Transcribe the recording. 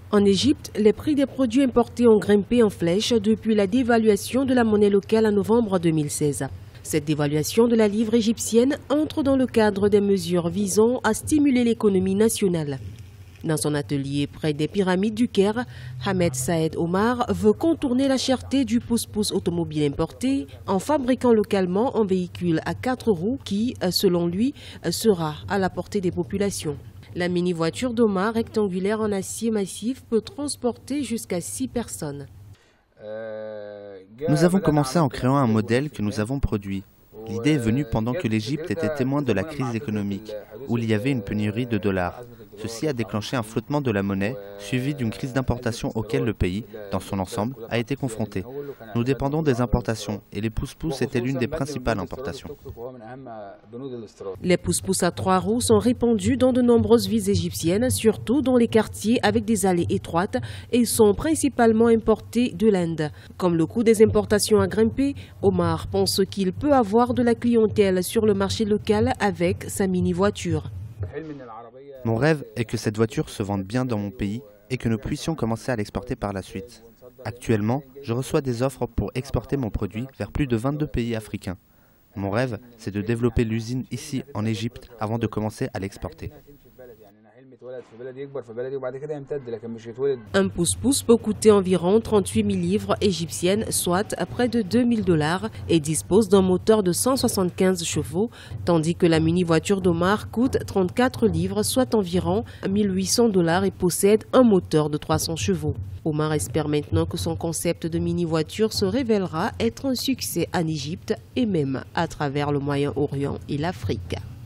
En Égypte, les prix des produits importés ont grimpé en flèche depuis la dévaluation de la monnaie locale en novembre 2016. Cette dévaluation de la livre égyptienne entre dans le cadre des mesures visant à stimuler l'économie nationale. Dans son atelier près des pyramides du Caire, Ahmed Saed Omar veut contourner la cherté du pousse-pousse automobile importé en fabriquant localement un véhicule à 4 roues qui, selon lui, sera à la portée des populations. La mini-voiture d'Omar, rectangulaire en acier massif, peut transporter jusqu'à 6 personnes. Nous avons commencé en créant un modèle que nous avons produit. L'idée est venue pendant que l'Égypte était témoin de la crise économique, où il y avait une pénurie de dollars. Ceci a déclenché un flottement de la monnaie, suivi d'une crise d'importation auquel le pays, dans son ensemble, a été confronté. Nous dépendons des importations, et les pousse-pousse étaient l'une des principales importations. Les pousse-pousse à 3 roues sont répandus dans de nombreuses villes égyptiennes, surtout dans les quartiers avec des allées étroites, et sont principalement importés de l'Inde. Comme le coût des importations a grimpé, Omar pense qu'il peut avoir de la clientèle sur le marché local avec sa mini-voiture. Mon rêve est que cette voiture se vende bien dans mon pays et que nous puissions commencer à l'exporter par la suite. Actuellement, je reçois des offres pour exporter mon produit vers plus de 22 pays africains. Mon rêve, c'est de développer l'usine ici en Égypte avant de commencer à l'exporter. Un pousse-pousse peut coûter environ 38 000 livres égyptiennes, soit à près de 2 000 $, et dispose d'un moteur de 175 chevaux, tandis que la mini-voiture d'Omar coûte 34 livres, soit environ 1 800 $ et possède un moteur de 300 chevaux. Omar espère maintenant que son concept de mini-voiture se révélera être un succès en Égypte et même à travers le Moyen-Orient et l'Afrique.